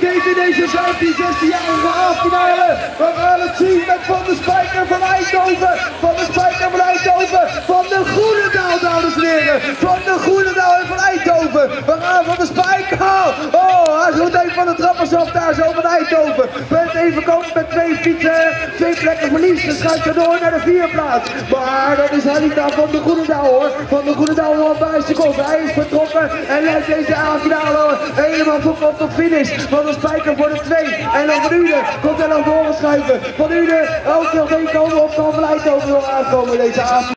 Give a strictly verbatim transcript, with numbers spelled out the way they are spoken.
heeft in deze vijftien, zestienjarige halffinale. We gaan het zien met Van der Spijker van Eindhoven. Van der Spijker van Eindhoven. Van de Groenendaal, dames en heren. Van de Groenendaal en van Eindhoven. We gaan Van der Spijker. Oh, hij is goed even van de trappers af daar zo van Eindhoven. Bent even komen met twee fietsen. Twee plekken verlies. Dan schuift er door naar de vierde plaats. Maar dat is Halita van de Groenendaal hoor. Van de Groenendaal al bij seconden. Hij is vertrokken en leidt deze A-finale helemaal van kop tot finish. Van der Spijker voor de twee. En dan Van Uden komt er naar voren schuiven. Van Uden ook nog meekomen op Van Eindhoven wil aankomen deze avond.